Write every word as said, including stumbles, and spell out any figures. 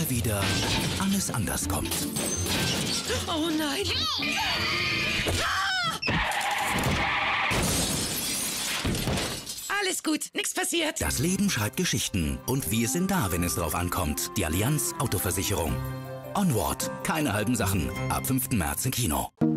mal wieder alles anders kommt. Oh nein! Alles gut, nichts passiert. Das Leben schreibt Geschichten. Und wir sind da, wenn es drauf ankommt. Die Allianz Autoversicherung. Onward. Keine halben Sachen. Ab fünften März im Kino.